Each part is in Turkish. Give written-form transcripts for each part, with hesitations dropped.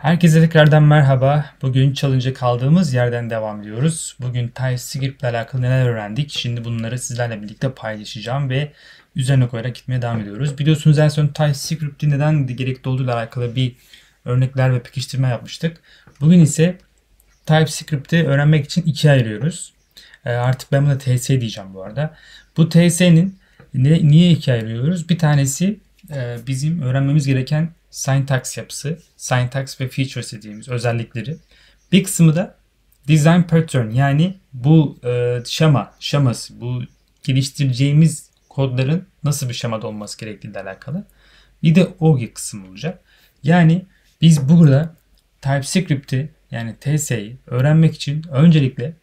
Herkese tekrardan merhaba. Bugün challenge'a kaldığımız yerden devam ediyoruz. Bugün TypeScript ile alakalı neler öğrendik? Şimdi bunları sizlerle birlikte paylaşacağım ve üzerine koyarak gitmeye devam ediyoruz. Biliyorsunuz en son TypeScript'in neden gerekli olduğu ile alakalı bir örnekler ve pekiştirme yapmıştık. Bugün ise TypeScript'i öğrenmek için ikiye ayırıyoruz. Artık ben buna TS diyeceğim bu arada. Bu TS'nin niye ikiye ayırıyoruz? Bir tanesi bizim öğrenmemiz gereken syntax yapısı, syntax ve features dediğimiz özellikleri. Bir kısmı da design pattern, yani bu şeması, bu geliştireceğimiz kodların nasıl bir şemada olması gerektiğiyle alakalı. Bir de o kısım olacak. Yani biz burada TypeScript'i yani TS'yi öğrenmek için öncelikle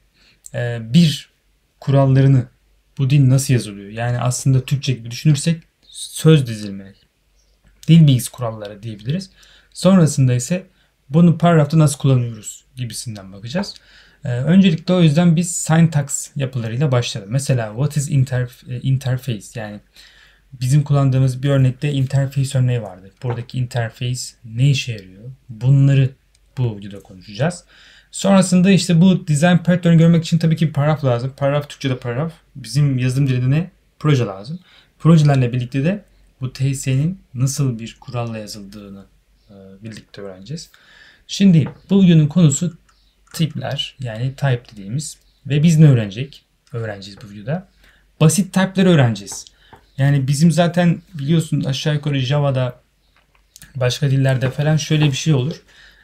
bir kurallarını, bu dil nasıl yazılıyor? Yani aslında Türkçe gibi düşünürsek söz dizilimi, dil bilgisi kuralları diyebiliriz. Sonrasında ise bunu paragrafta nasıl kullanıyoruz gibisinden bakacağız. Öncelikle o yüzden biz syntax yapılarıyla başlayalım. Mesela what is interface, yani bizim kullandığımız bir örnekte interface örneği vardı. Buradaki interface ne işe yarıyor? Bunları bu videoda konuşacağız. Sonrasında işte bu design pattern görmek için tabii ki bir paragraf lazım. Paragraf, Türkçe'de paragraf. Bizim yazılım diline proje lazım. Projelerle birlikte de bu TS'nin nasıl bir kuralla yazıldığını birlikte öğreneceğiz. Şimdi bu videonun konusu tipler, yani type dediğimiz, ve biz ne öğreneceğiz bu videoda? Basit type'ları öğreneceğiz. Yani bizim zaten biliyorsun aşağı yukarı Java'da, başka dillerde falan şöyle bir şey olur.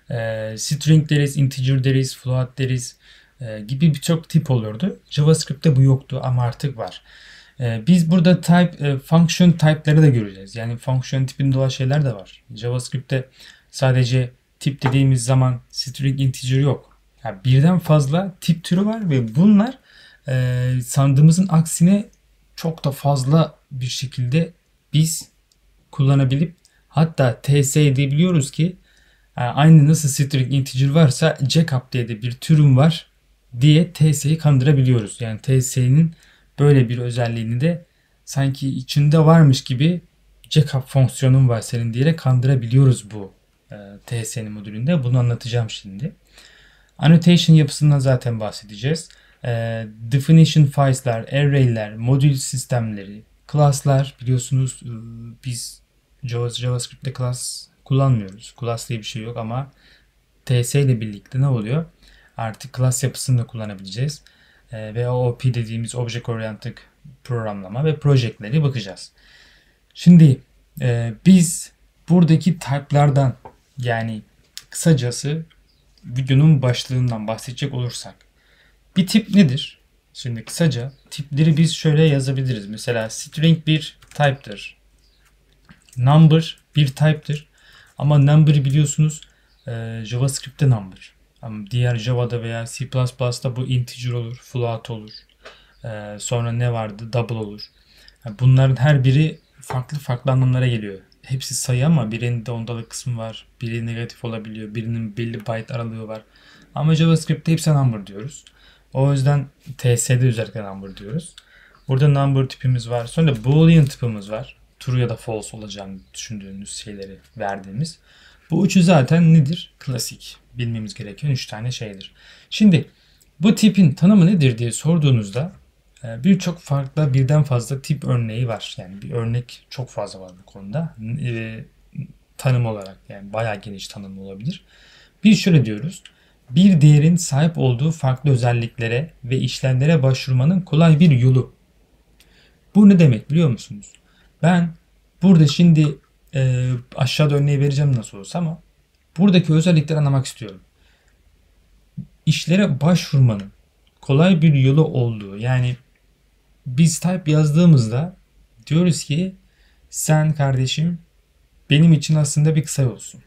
String deriz, integer deriz, float deriz gibi birçok tip olurdu. JavaScript'te bu yoktu ama artık var. Biz burada function type'ları da göreceğiz. Yani function tipinde olan şeyler de var. JavaScript'te sadece tip dediğimiz zaman string, integer yok. Yani birden fazla tip türü var ve bunlar sandığımızın aksine çok da fazla bir şekilde biz kullanabilip, hatta TS edebiliyoruz ki aynı nasıl string, integer varsa Jacob diye de bir türüm var diye TS'yi kandırabiliyoruz. Yani TS'nin böyle bir özelliğini de sanki içinde varmış gibi Jacob fonksiyonun var senin diyerek kandırabiliyoruz bu TS'nin modülünde. Bunu anlatacağım şimdi. Annotation yapısından zaten bahsedeceğiz. Definition files'lar, array'ler, modül sistemleri, class'lar, biliyorsunuz biz JavaScript'te class kullanmıyoruz. Class diye bir şey yok ama TS ile birlikte ne oluyor? Artık class yapısını da kullanabileceğiz. Ve OOP dediğimiz Object Oriented programlama ve projektlere bakacağız. Şimdi biz buradaki type'lardan, yani kısacası videonun başlığından bahsedecek olursak, bir tip nedir? Şimdi kısaca tipleri biz şöyle yazabiliriz. Mesela string bir type'tır. Number bir type'tır. Ama number biliyorsunuz JavaScript'te number. Ama diğer Java'da veya C++'da bu integer olur, float olur. Sonra ne vardı? Double olur. Bunların her biri farklı farklı anlamlara geliyor. Hepsi sayı ama birinin de ondalık kısmı var. Biri negatif olabiliyor. Birinin belli byte aralığı var. Ama JavaScript'te hepsi number diyoruz. O yüzden TS'de özellikle number diyoruz. Burada number tipimiz var. Sonra boolean tipimiz var. True ya da false olacağını düşündüğümüz şeyleri verdiğimiz. Bu üçü zaten nedir? Klasik. Bilmemiz gereken 3 tane şeydir. Şimdi bu tipin tanımı nedir diye sorduğunuzda birçok farklı, birden fazla tip örneği var. Yani bir örnek çok fazla var bu konuda. Tanım olarak yani bayağı geniş tanım olabilir. Biz şöyle diyoruz. Bir değerin sahip olduğu farklı özelliklere ve işlemlere başvurmanın kolay bir yolu. Bu ne demek biliyor musunuz? Ben burada şimdi aşağıda örneği vereceğim nasıl olsa, ama buradaki özellikleri anlamak istiyorum. İşlere başvurmanın kolay bir yolu olduğu, yani biz type yazdığımızda diyoruz ki sen kardeşim benim için aslında bir kısa yolsun.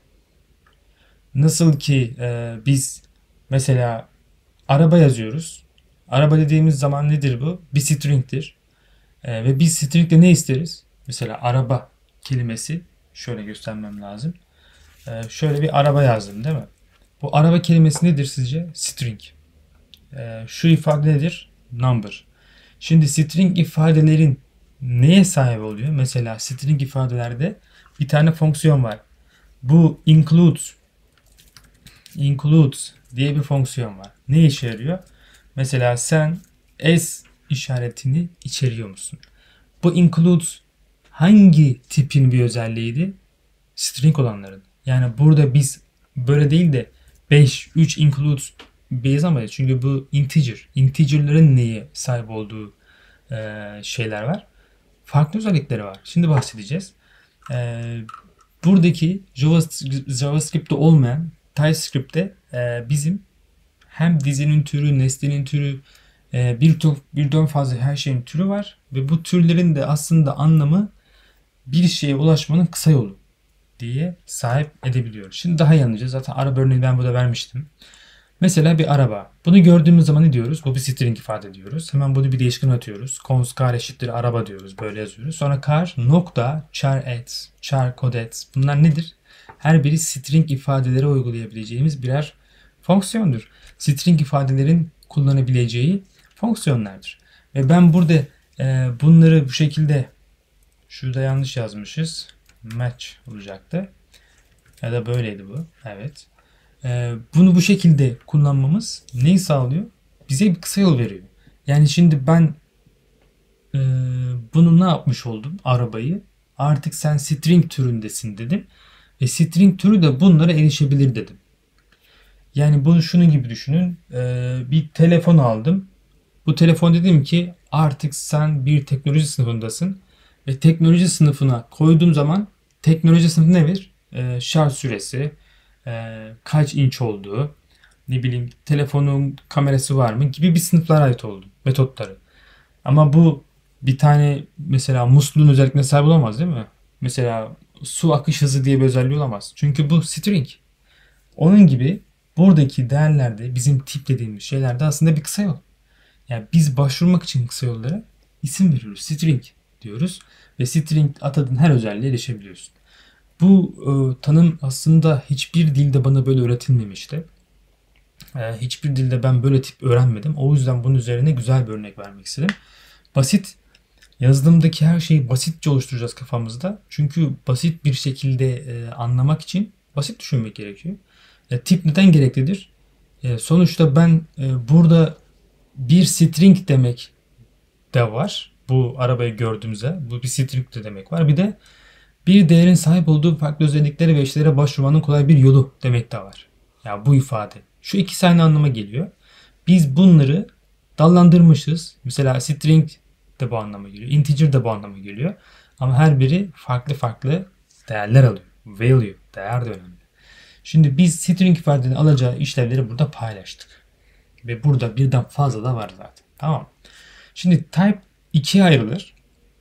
Nasıl ki biz mesela araba yazıyoruz. Araba dediğimiz zaman nedir bu? Bir string'tir. Ve biz string'de ne isteriz? Mesela araba kelimesi, şöyle göstermem lazım. Şöyle bir araba yazdım değil mi? Bu araba kelimesi nedir sizce? String. Şu ifade nedir? Number. Şimdi string ifadelerin neye sahip oluyor? Mesela string ifadelerde bir tane fonksiyon var. Bu includes includes diye bir fonksiyon var. Ne işe yarıyor? Mesela sen s işaretini içeriyor musun? Bu includes hangi tipin bir özelliğiydi? String olanların. Yani burada biz böyle değil de 5, 3 includes yazamayız. Çünkü bu integer. Integer'ların neye sahip olduğu şeyler var. Farklı özellikleri var. Şimdi bahsedeceğiz. Buradaki JavaScript'te olmayan TypeScript'te bizim hem dizinin türü, nesnenin türü, birden fazla her şeyin türü var ve bu türlerin de aslında anlamı bir şeye ulaşmanın kısa yolu diye sahip edebiliyor. Şimdi daha iyi anlayacağız. Zaten araba örneğini ben burada vermiştim. Mesela bir araba. Bunu gördüğümüz zaman ne diyoruz? Bu bir string ifade ediyoruz. Hemen bunu bir değişken atıyoruz. Const car eşittir araba diyoruz. Böyle yazıyoruz. Sonra car nokta char at, char codet. Bunlar nedir? Her biri string ifadelere uygulayabileceğimiz birer fonksiyondur. String ifadelerin kullanabileceği fonksiyonlardır. Ve ben burada bunları bu şekilde, şurada yanlış yazmışız. Match olacaktı. Ya da böyleydi bu. Evet. Bunu bu şekilde kullanmamız neyi sağlıyor? Bize bir kısa yol veriyor. Yani şimdi ben bunu ne yapmış oldum? Arabayı. Artık sen string türündesin dedim. Ve string türü de bunlara erişebilir dedim. Yani bunu şunun gibi düşünün. Bir telefon aldım. Bu telefon dedim ki artık sen bir teknoloji sınıfındasın. Ve teknoloji sınıfına koyduğum zaman teknoloji sınıfı ne verir? Şarj süresi, kaç inç olduğu, ne bileyim telefonun kamerası var mı gibi bir sınıflara ait oldu metotları. Ama bu bir tane mesela musluğun özelliklerine sahip olamaz değil mi? Mesela su akış hızı diye bir özelliği olamaz. Çünkü bu string. Onun gibi buradaki değerlerde bizim tip dediğimiz şeylerde aslında bir kısa yol. Yani biz başvurmak için kısa yollara isim veriyoruz. String diyoruz. Ve string atadığın her özelliğe erişebiliyorsun. Bu tanım aslında hiçbir dilde bana böyle öğretilmemişti. Hiçbir dilde ben böyle tip öğrenmedim. O yüzden bunun üzerine güzel bir örnek vermek istedim. Basit, yazılımdaki her şeyi basitçe oluşturacağız kafamızda. Çünkü basit bir şekilde anlamak için basit düşünmek gerekiyor. Tip neden gereklidir? Sonuçta ben burada bir string demek de var. Bu arabayı gördüğümüzde bu bir string de demek var. Bir de bir değerin sahip olduğu farklı özelliklere ve eşlere başvurmanın kolay bir yolu demek de var. Ya bu ifade. Şu ikisi aynı anlama geliyor. Biz bunları dallandırmışız. Mesela string de bu anlama geliyor. Integer de bu anlama geliyor. Ama her biri farklı farklı değerler alıyor. Value, değer de önemli. Şimdi biz string ifadenin alacağı işlevleri burada paylaştık. Ve burada birden fazla da var zaten. Tamam. Şimdi type ikiye ayrılır.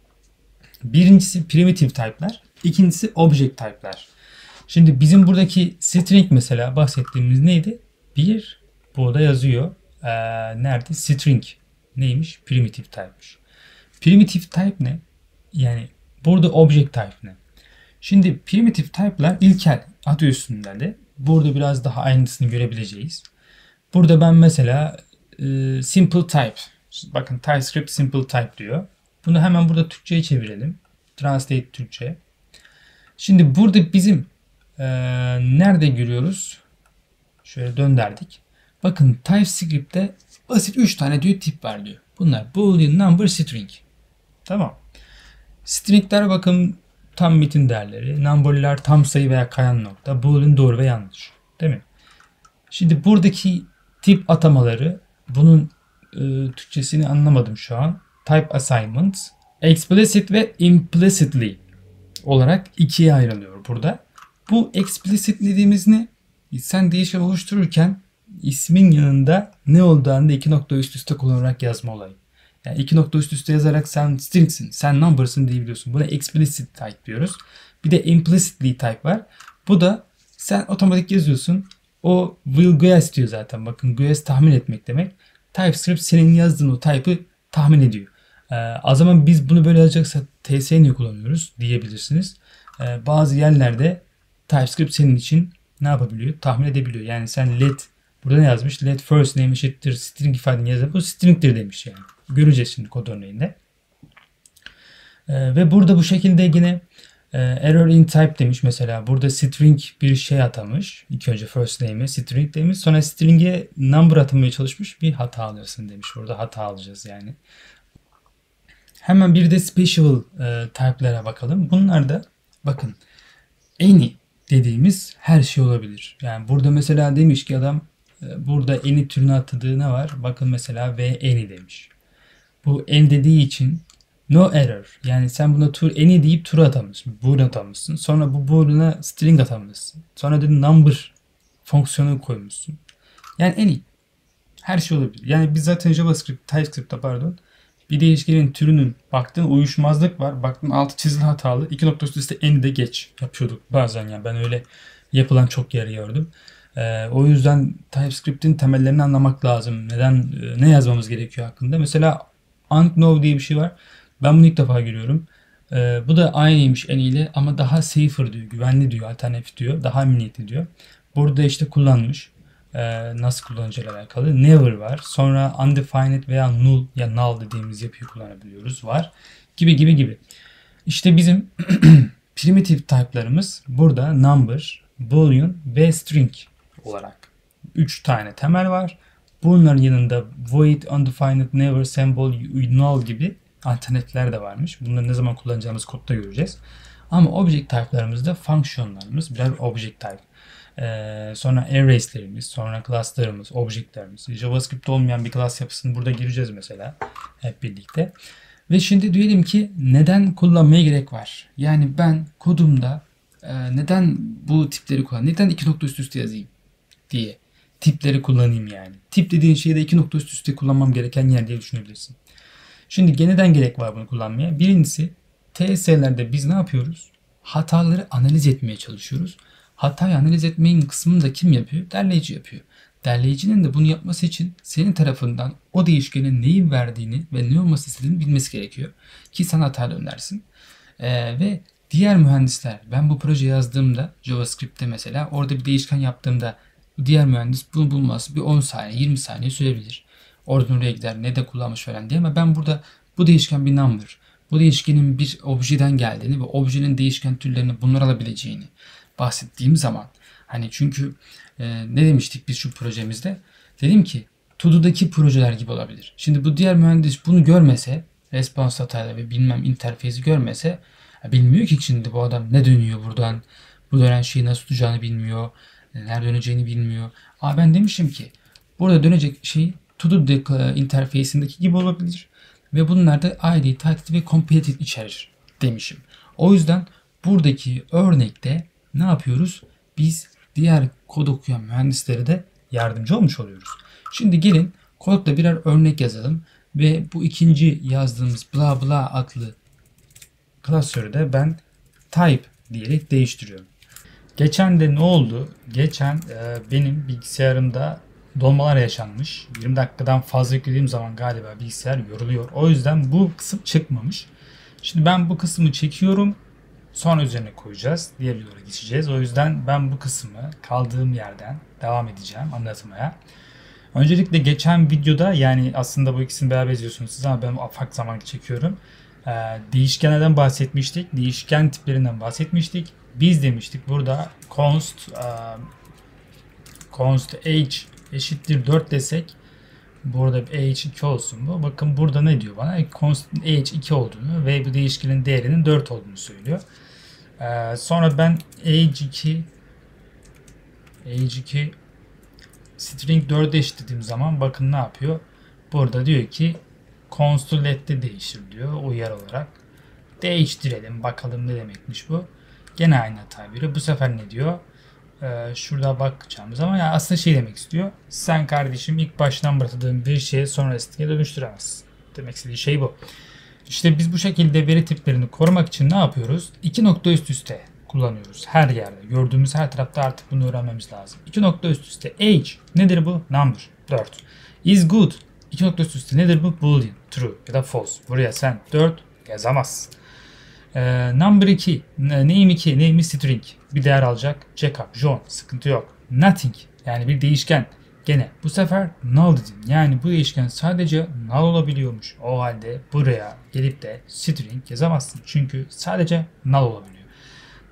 Birincisi primitive type'lar. İkincisi object type'lar. Şimdi bizim buradaki string mesela bahsettiğimiz neydi? Bir, burada yazıyor. Nerede? String. Neymiş? Primitive type'mış. Primitive type ne? Yani burada object type ne? Şimdi primitive type'lar ilkel adı üstünde de. Burada biraz daha aynısını görebileceğiz. Burada ben mesela simple type. Bakın TypeScript simple type diyor. Bunu hemen burada Türkçe'ye çevirelim. Translate Türkçe. Şimdi burada bizim nerede görüyoruz? Şöyle döndürdük. Bakın TypeScript'te basit 3 tane diyor tip var diyor. Bunlar Boolean, Number, String. Tamam. String'ler bakın tam metin değerleri. Number'lar tam sayı veya kayan nokta. Boolean doğru ve yanlış. Değil mi? Şimdi buradaki tip atamaları, bunun Türkçesini anlamadım şu an. Type assignments, explicit ve implicitly olarak ikiye ayrılıyor burada. Bu explicit dediğimiz ne? Sen değişken oluştururken ismin yanında ne olduğunu da iki nokta üst üste kullanarak yazma olayı. Yani iki nokta üst üste yazarak sen string'sin, sen number'sın diyebiliyorsun. Buna explicit type diyoruz. Bir de implicitly type var. Bu da sen otomatik yazıyorsun. O will guess diyor zaten. Bakın guess tahmin etmek demek. TypeScript senin yazdığın o type'ı tahmin ediyor. O zaman biz bunu böyle yazacaksak TS niye kullanıyoruz diyebilirsiniz. Bazı yerlerde TypeScript senin için ne yapabiliyor? Tahmin edebiliyor. Yani sen let, burada ne yazmış? Let first name eşittir string ifadeni yazıp bu string'tir demiş yani. Göreceğiz şimdi kod örneğinde. Ve burada bu şekilde yine Error in type demiş mesela. Burada string bir şey atamış. İlk önce first name'e string demiş. Sonra string'e number atamaya çalışmış. Bir hata alırsın demiş. Burada hata alacağız yani. Hemen bir de special type'lara bakalım. Bunlar da bakın any dediğimiz her şey olabilir. Yani burada mesela demiş ki adam burada any türüne atadığı ne var? Bakın mesela ve any demiş. Bu any dediği için no error. Yani sen buna any deyip true atamışsın. Boolean atamışsın. Sonra bu boolean'a string atamışsın. Sonra da number fonksiyonu koymuşsun. Yani any. Her şey olabilir. Yani biz zaten JavaScript, TypeScript'te pardon bir değişkenin türünün baktığın uyuşmazlık var. Baktın altı çizili hatalı. İki nokta üstü any de geç yapıyorduk bazen yani. Ben öyle yapılan çok yer gördüm. O yüzden TypeScript'in temellerini anlamak lazım. Neden, ne yazmamız gerekiyor hakkında. Mesela unknown diye bir şey var. Ben bunu ilk defa görüyorum. Bu da aynıymış any ile ama daha safer diyor. Güvenli diyor. Alternatif diyor. Daha emniyetli diyor. Burada işte kullanmış. Nasıl kullanacağıyla alakalı. Never var. Sonra undefined veya null ya null dediğimiz yapıyı kullanabiliyoruz. Var. Gibi gibi gibi. İşte bizim primitive type'larımız burada number, boolean ve string olarak 3 tane temel var. Bunların yanında void, undefined, never, symbol, null gibi alternatifler de varmış. Bunları ne zaman kullanacağımız kodda göreceğiz. Ama object type'larımızda function'larımız birer object type. Sonra arrays'lerimiz, sonra class'larımız, object'lerimiz. JavaScript'te olmayan bir class yapısını burada gireceğiz mesela hep birlikte. Ve şimdi diyelim ki neden kullanmaya gerek var? Yani ben kodumda neden bu tipleri kullanayım? Neden iki nokta üst üste yazayım diye tipleri kullanayım yani. Tip dediğin şeyi de iki nokta üst üste kullanmam gereken yer diye düşünebilirsin. Şimdi neden gerek var bunu kullanmaya? Birincisi TSL'lerde biz ne yapıyoruz? Hataları analiz etmeye çalışıyoruz. Hatayı analiz etmeyin kısmını da kim yapıyor? Derleyici yapıyor. Derleyicinin de bunu yapması için senin tarafından o değişkenin neyi verdiğini ve ne olması istediğini bilmesi gerekiyor. Ki sen hatayla önersin. Ve diğer mühendisler ben bu proje yazdığımda JavaScript'te mesela orada bir değişken yaptığımda diğer mühendis bunu bulması bir 10 saniye 20 saniye sürebilir. Oradan oraya gider ne de kullanmış falan diye ama ben burada bu değişken bir number. Bu değişkenin bir objeden geldiğini ve objenin değişken türlerini bunlar alabileceğini bahsettiğim zaman hani çünkü ne demiştik biz şu projemizde? Dedim ki Todo'daki projeler gibi olabilir. Şimdi bu diğer mühendis bunu görmese response hatayla ve bilmem interfeysi görmese bilmiyor ki şimdi bu adam ne dönüyor buradan bu dönen şeyi nasıl tutacağını bilmiyor. Nerede döneceğini bilmiyor. Ben demişim ki burada dönecek şey Todo interfeysindeki gibi olabilir. Ve bunlar da ID, title ve completed içerir demişim. O yüzden buradaki örnekte ne yapıyoruz? Biz diğer kod okuyan mühendislere de yardımcı olmuş oluyoruz. Şimdi gelin kodda birer örnek yazalım ve bu ikinci yazdığımız bla bla adlı klasörü de ben type diyerek değiştiriyorum. Geçen de ne oldu? Geçen benim bilgisayarımda donmalar yaşanmış. 20 dakikadan fazla yüklediğim zaman galiba bilgisayar yoruluyor. O yüzden bu kısım çıkmamış. Şimdi ben bu kısmı çekiyorum. Sonra üzerine koyacağız. Diğer videoya geçeceğiz. O yüzden ben bu kısmı kaldığım yerden devam edeceğim anlatmaya. Öncelikle geçen videoda yani aslında bu ikisini beraber izliyorsunuz siz ama ben ufak zaman çekiyorum. Değişkenlerden bahsetmiştik. Değişken tiplerinden bahsetmiştik. Biz demiştik burada const age eşittir 4 desek burada age 2 olsun bu. Bakın burada ne diyor bana? Const age 2 olduğunu ve bu değişkenin değerinin 4 olduğunu söylüyor. Sonra ben age 2 string 4'e eşitlediğim zaman bakın ne yapıyor? Burada diyor ki const'u let'te değiştir diyor uyarı olarak. Değiştirelim bakalım ne demekmiş bu. Gene aynı hata veriyor. Bu sefer ne diyor? Şurada bakacağımız zaman yani aslında şey demek istiyor. Sen kardeşim ilk baştan bıraktığın bir şeyi sonra string'e dönüştüremezsin. Demek istediği şey bu. İşte biz bu şekilde veri tiplerini korumak için ne yapıyoruz? İki nokta üst üste kullanıyoruz. Her yerde. Gördüğümüz her tarafta artık bunu öğrenmemiz lazım. İki nokta üst üste. Age. Nedir bu? Number. 4. Is good. İki nokta üst üste. Nedir bu? Boolean. True ya da false. Buraya sen 4 yazamazsın. Number 2. Name 2. Name string. Bir değer alacak. Jacob. John. Sıkıntı yok. Nothing. Yani bir değişken. Gene bu sefer null dedim. Yani bu değişken sadece null olabiliyormuş. O halde buraya gelip de string yazamazsın. Çünkü sadece null olabiliyor.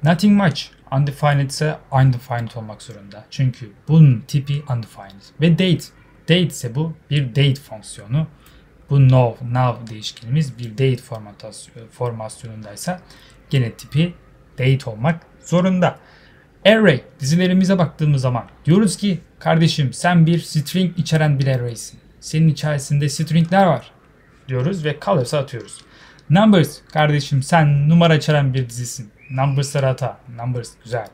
Nothing much. Undefined ise undefined olmak zorunda. Çünkü bunun tipi undefined. Ve date. Date ise bu bir date fonksiyonu. Bu now değişkenimiz bir date formasyonundaysa gene tipi date olmak zorunda. Array dizilerimize baktığımız zaman diyoruz ki kardeşim sen bir string içeren bir array'sin. Senin içerisinde stringler var diyoruz ve colors'ı atıyoruz. Numbers kardeşim sen numara içeren bir dizisin. Numbers'ları ata. Numbers güzel.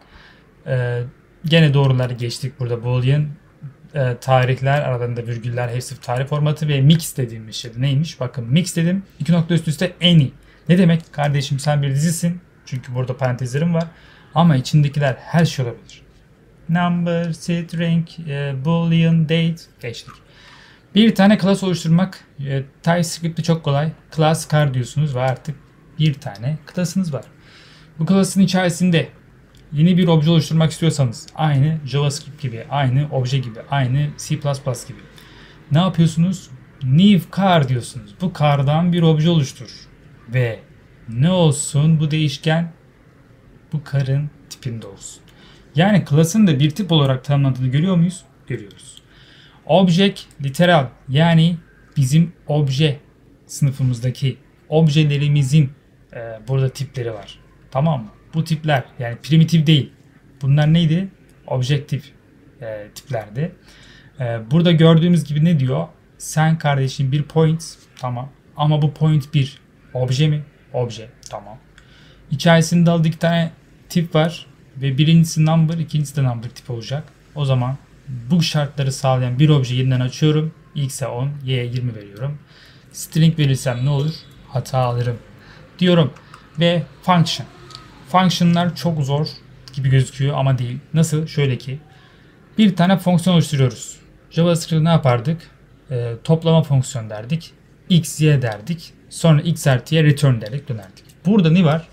Gene doğruları geçtik burada. Boolean tarihler aralarında virgüller hepsi tarih formatı ve mix dediğimiz şey neymiş? Bakın mix dedim. 2 nokta üst üste any. Ne demek? Kardeşim sen bir dizisin. Çünkü burada parantezlerim var. Ama içindekiler her şey olabilir. Number, string, boolean, date geçtik. Bir tane class oluşturmak TypeScript'te çok kolay. Class car diyorsunuz ve artık bir tane class'ınız var. Bu class'ın içerisinde yeni bir obje oluşturmak istiyorsanız aynı JavaScript gibi, aynı obje gibi, aynı C++ gibi. Ne yapıyorsunuz? New car diyorsunuz. Bu car'dan bir obje oluştur. Ve ne olsun bu değişken? Bu car'ın tipinde olsun. Yani class'ın da bir tip olarak tanımlandığını görüyor muyuz? Görüyoruz. Object literal yani bizim obje sınıfımızdaki objelerimizin burada tipleri var. Tamam mı? Bu tipler yani primitif değil. Bunlar neydi? Objektif tiplerdi. Burada gördüğümüz gibi ne diyor? Sen kardeşim bir point tamam. Ama bu point bir obje mi? Obje tamam. İçerisinde aldığı 2 tane tip var. Ve birincisi number, ikincisi de number tip olacak. O zaman bu şartları sağlayan bir obje yeniden açıyorum. X'e 10, Y'ye 20 veriyorum. String verirsem ne olur? Hata alırım diyorum. Ve function. Function'lar çok zor gibi gözüküyor ama değil. Nasıl? Şöyle ki bir tane fonksiyon oluşturuyoruz. JavaScript'te ne yapardık? Toplama fonksiyon derdik. X, Y derdik. Sonra X artıya return derdik dönerdik. Burada ne var?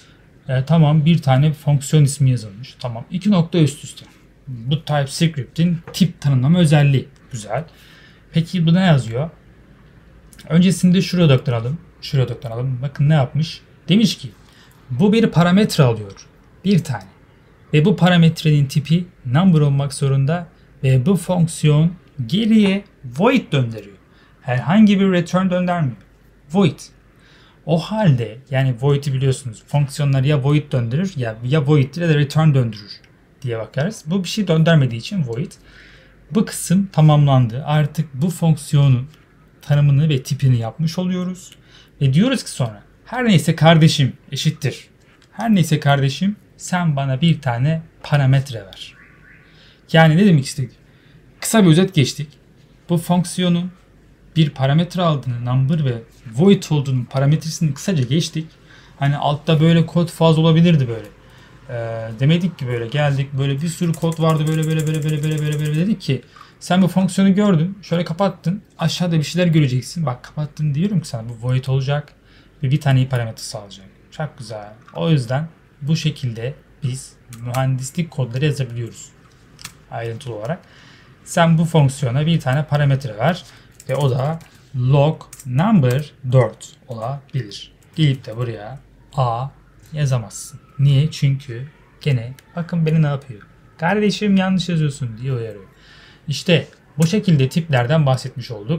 Tamam bir tane fonksiyon ismi yazılmış. Tamam 2 nokta üst üste. Bu TypeScript'in tip tanımlama özelliği. Güzel. Peki bu ne yazıyor? Öncesinde şuraya odaklanalım. Şuraya odaklanalım. Bakın ne yapmış? Demiş ki bu bir parametre alıyor. Bir tane. Ve bu parametrenin tipi number olmak zorunda. Ve bu fonksiyon geriye void döndürüyor. Herhangi bir return döndürmüyor. Void. O halde yani void'i biliyorsunuz. Fonksiyonlar ya void döndürür ya void ya da return döndürür diye bakarız. Bu bir şey döndürmediği için void. Bu kısım tamamlandı. Artık bu fonksiyonun tanımını ve tipini yapmış oluyoruz. Ve diyoruz ki sonra her neyse kardeşim eşittir. Her neyse kardeşim sen bana bir tane parametre ver. Yani ne demek istedik? Kısa bir özet geçtik. Bu fonksiyonun bir parametre aldığını, number ve void olduğunu parametresini kısaca geçtik. Hani altta böyle kod fazla olabilirdi böyle. Demedik ki böyle geldik böyle bir sürü kod vardı böyle dedik ki sen bu fonksiyonu gördün şöyle kapattın aşağıda bir şeyler göreceksin bak kapattın diyorum ki sana bu void olacak ve bir tane parametre sağlayacak. Çok güzel. O yüzden bu şekilde biz mühendislik kodları yazabiliyoruz ayrıntılı olarak. Sen bu fonksiyona bir tane parametre ver ve o da log number 4 olabilir. Gelip de buraya a yazamazsın. Niye? Çünkü gene bakın beni ne yapıyor. Kardeşim yanlış yazıyorsun diye uyarıyor. İşte bu şekilde tiplerden bahsetmiş olduk.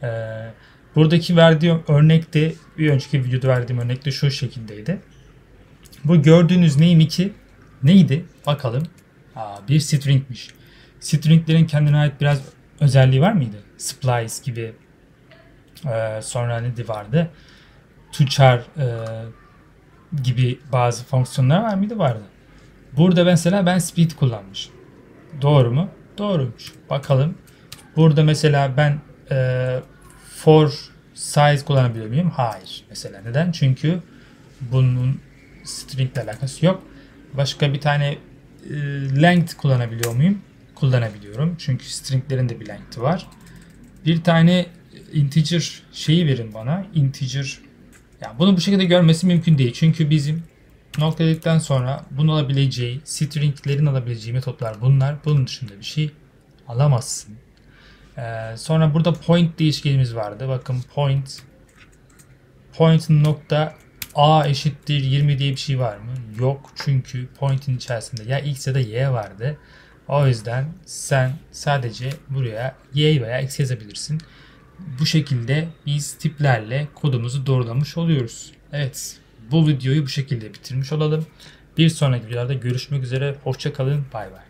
Buradaki verdiğim örnekte bir önceki videoda verdiğim örnekte şu şekildeydi. Bu gördüğünüz name 2 neydi? Bakalım. Bir stringmiş. Stringlerin kendine ait biraz özelliği var mıydı? Splice gibi. Sonra ne vardı? Tochar gibi bazı fonksiyonlar var mıydı? Vardı. Burada mesela ben speed kullanmışım. Doğru mu? Doğruymuş. Bakalım. Burada mesela ben for size kullanabiliyor muyum? Hayır. Mesela neden? Çünkü bunun string ile alakası yok. Başka bir tane length kullanabiliyor muyum? Kullanabiliyorum. Çünkü stringlerin de bir length'i var. Bir tane integer şeyi verin bana. Integer. Yani bunu bu şekilde görmesi mümkün değil. Çünkü bizim nokta dedikten sonra bunu alabileceği, stringlerin alabileceği metotlar bunlar. Bunun dışında bir şey alamazsın. Sonra burada point değişkenimiz vardı. Bakın point nokta A eşittir 20 diye bir şey var mı? Yok, çünkü point'in içerisinde ya x ya da y vardı. O yüzden sen sadece buraya y veya x yazabilirsin. Bu şekilde biz tiplerle kodumuzu doğrulamış oluyoruz. Evet, bu videoyu bu şekilde bitirmiş olalım. Bir sonraki videolarda görüşmek üzere. Hoşça kalın. Bay bay.